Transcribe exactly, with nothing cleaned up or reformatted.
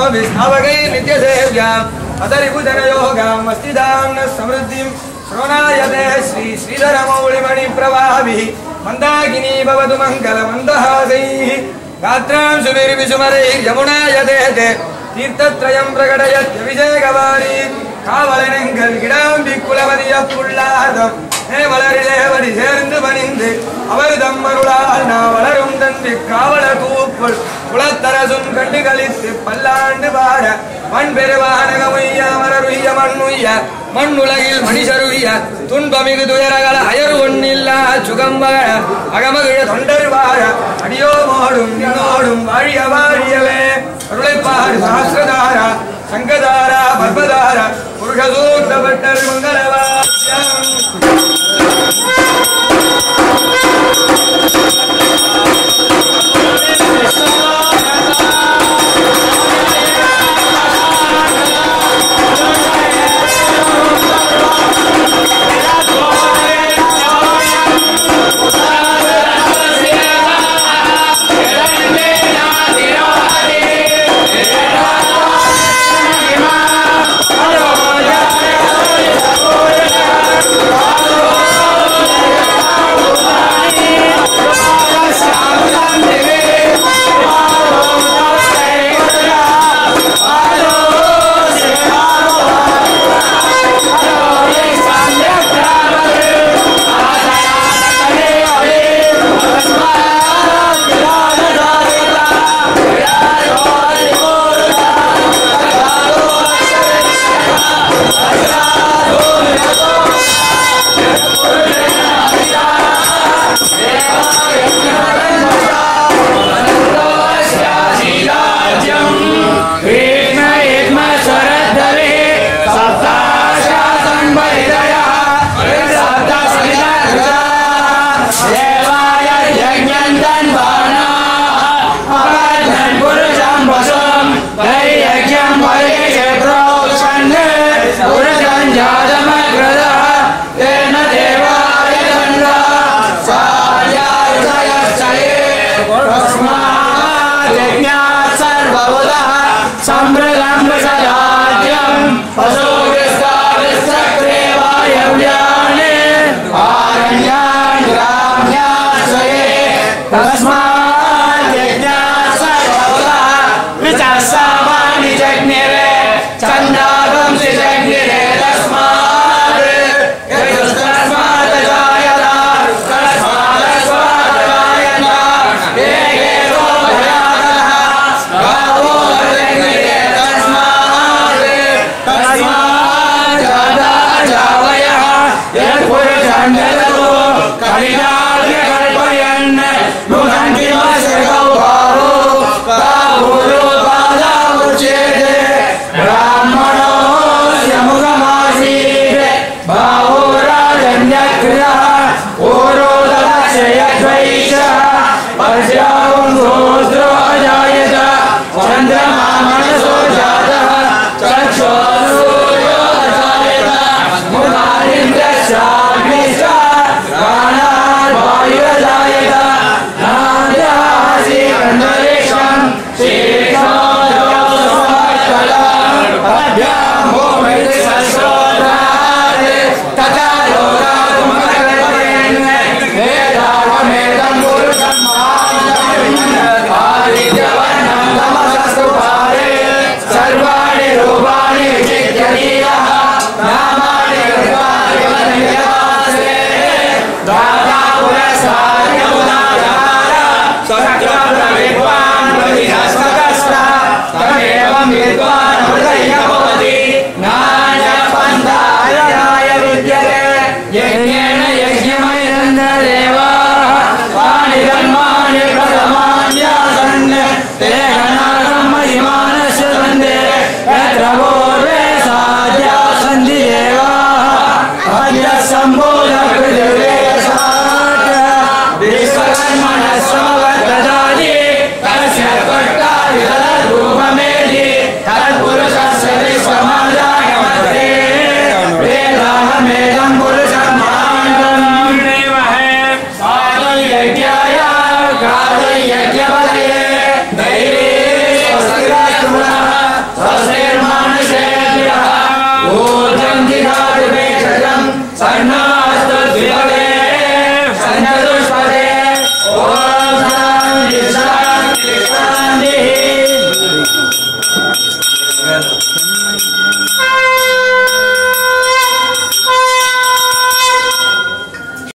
विस्थावकै नित्यसेव्याम् अतरिभुजनयोगाम् अस्तिदां समृद्धिं श्रोणायते श्री श्रीधरमौलिमणिप्रभाभिः मन्दाकिनी भवतु मङ्गलमन्दहासैः गात्रां सुभिर्विसुमरैः यमुनायते ते तीर्थत्रयं प्रकटयत्यभिषेकवारी காவலனங்கள் கிடாம்பி குலவதிய புள்ளாதம் ஏ வளரிலேவடி சேர்ந்து பணிந்து அவர் தம்மருளால் நான் வளரும் தந்தி காவல தூப்புள் குலத்தரசும் கண்டு கழித்து பல்லாண்டு பாட மண் பெருவானகமுய்ய மரருய்ய மண்ணுய்ய மண்ணுலகில் மணிசருய்ய துன்பமிகு துயரகள அயர் ஒன்னில்லா சுகம்பக அகமகிழ தொண்டர் வாழ அடியோமோடும் நின்னோடும் வாழிய வாழியவே அருளைப்பாடு சஹஸ்ரதாரா சங்கதாரா பர்பதாரா புருஷசூக்த பட்டர் மங்களவாத்யம் Bye. सन्नास्तद्विपदे सन्नदुष्पदे ॐ शान्ति शान्ति शान्तिः